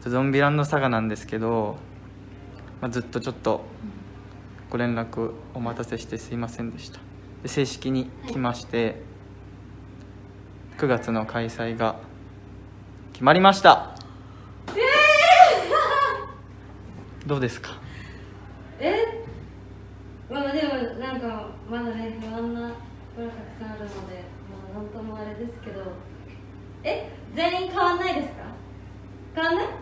ゾンビランドサガなんですけど、ずっとちょっとご連絡お待たせしてすいませんでした。で正式に来まして、9月の開催が決まりました。どうですか？ まあでもなんかまだね、不安なことがたくさんあるので、まあなんともあれですけど、全員変わんないですか？変わんない？